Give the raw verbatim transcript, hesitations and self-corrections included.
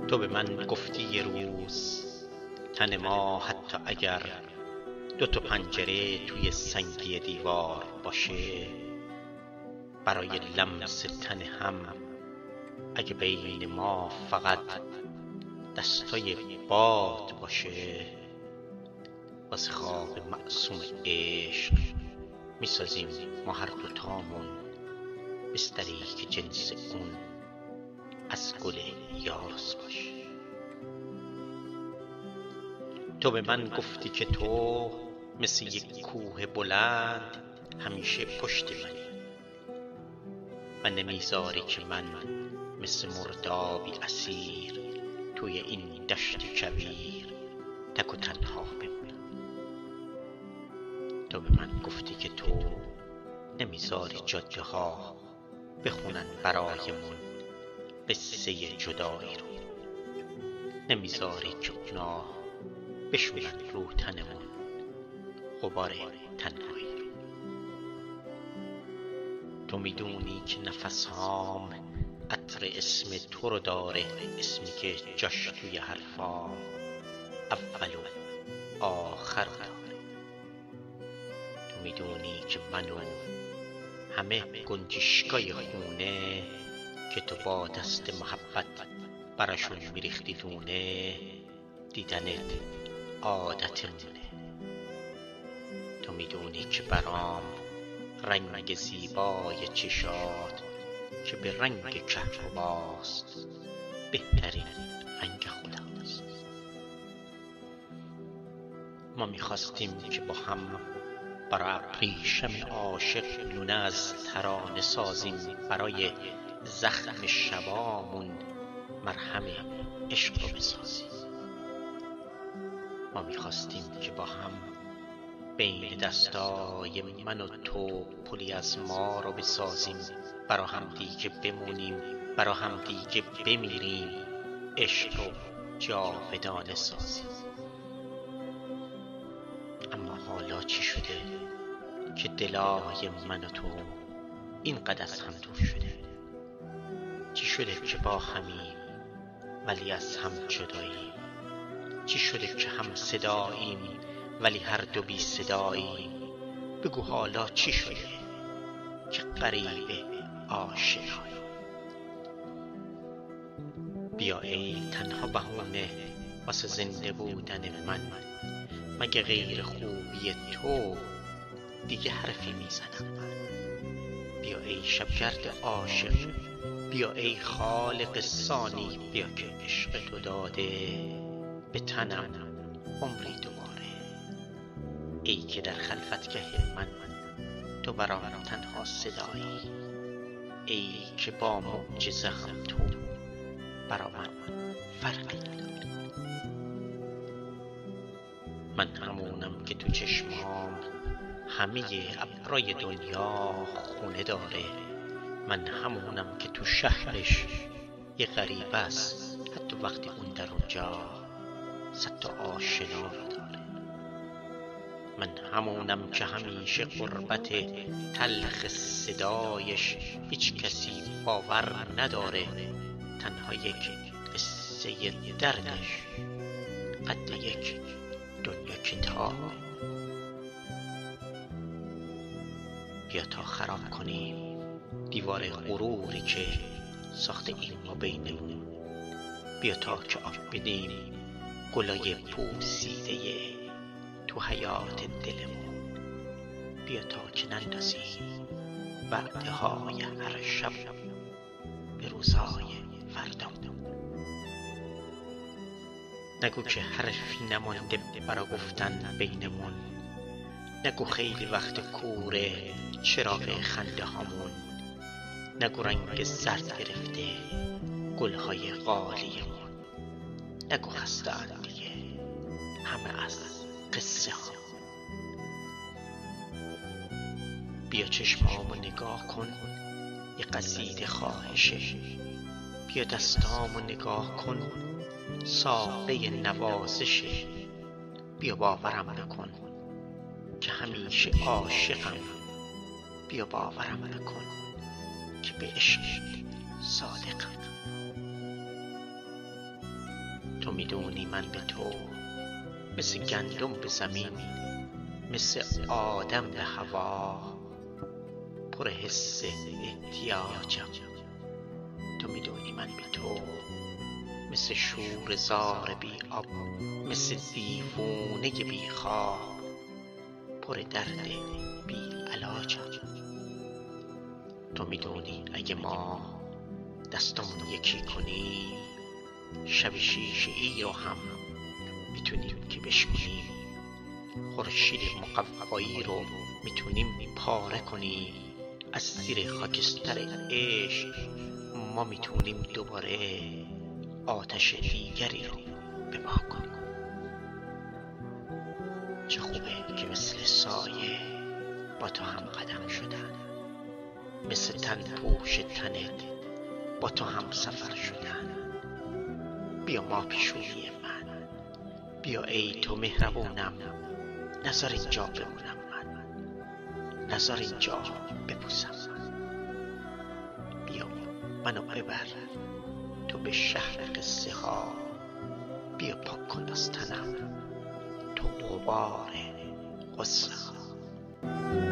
تو به من گفتی یه روز تن ما حتی اگر دو تا پنجره توی سنگی دیوار باشه، برای لمس تن هم اگه بین ما فقط دستای باد باشه، واسه خواب معصوم عشق میسازیم ما هر دوتامون بستری که جنس اون از گل یاس باشه. تو به من گفتی که تو مثل یک کوه بلند همیشه پشت منی و نمیذاری که من مثل مردابی اسیر توی این دشت کویر تک و تنها بمونم. تو به من گفتی که تو نمیذاری جاده ها بخونن برایمون قصه جدایی رو، نمیذاری که اونا بشونن رو تنمون غبار تنهایی رو. تو میدونی که نفسهام عطر اسم تو رو داره، اسمی که جاش توی حرفام اول و آخر داره. تو میدونی که منو همه گنجشگای خونه که تو با دست محبت براشون میریختی دونه، دیدنت عادتمونه. تو میدونی که برام رنگ زیبای چشات که به رنگ کهرباست بهترین رنگ خداست. ما میخواستیم که با هم برای ابریشم عاشق لونه از ترانه سازیم، برای زخم شبامون مرهم عشق رو بسازیم. ما میخواستیم که با هم بین دستای من و تو پلی از ما رو بسازیم، برا هم دیگه بمونیم، برا هم دیگه بمیریم، عشق رو جاودانه سازیم. اما حالا چی شده که دلای من و تو اینقدر از هم دور شده؟ چی شده که با همیم ولی از هم جداییم؟ چی شده که هم صداییم ولی هر دو بی صداییم؟ بگو حالا چی شده که غریب آشناییم؟ بیا ای تنها بهونه واسه زنده بودن من، مگه غیر خوبی تو دیگه حرفی میزنم من؟ بیا ای شبگرد عاشق، بیا ای خالق ثانی، بیا که عشق تو داده به تنم عمری دوباره. ای که در خلوتگه من تو برام تنها صدایی، ای که با معجزه هم تو برا من فرقی نداری. من همونم که تو چشمام همه ابرای دنیا خونه داره، من همونم که تو شهرش یه غریب است حتی وقتی اون در اونجا صد تا آشنا رو داره. من همونم که همیشه غربت تلخ صدایش هیچ کسی باور نداره، تنها یک قصه دردش قد یک دنیا کتاب. بیا تا خراب کنیم دیوار غروری که ساخته این ما بینمون، بیا تا که آب بدیم گلای پوسیده تو حیات دلمون، بیا تا که نندازیم وعده های هر شب به روزهای فردامون. نگو که حرفی نمانده برا گفتن بینمون، نگو خیلی وقت کوره چراغ خنده هامون، نگو رنگ زرد گرفته گلهای غالیمون، نگو خسته اند دیگه همه از قصه ها. بیا چشمامو نگاه کن یه قصیده خواهشه، بیا دستامو نگاه کن ساقه نوازشه، بیا باورم نکن که همیشه عاشقم، بیا باورم نکن که به عشق صادقم. تو میدونی من به تو مثل گندم به زمین، مثل آدم به هوا پر حس احتیاجم. تو میدونی من به تو مثل شور زار بی آب، مثل دیوونه بی خواب پر درد بی علاجم. تو میدونی اگه ما دستمون یکی کنیم، شب شیشه ای رو هم میتونیم که بشکنیم، خورشید مقوایی رو میتونیم پاره کنیم، از زیر خاکستر عشق ما میتونیم دوباره آتش دیگری رو به پا کنیم. چه خوبه که مثل سایه با تو هم قدم شدن، مثل تن پوش تنت با تو هم سفر شدن. بیا ما پیشونی من، بیا ای تو مهربونم، نذار اینجا بمونم من، نذار اینجا بپوسم من. بیا منو ببر تو به شهر قصه ها، بیا پاک کن از تنم تو غبار غصه ها.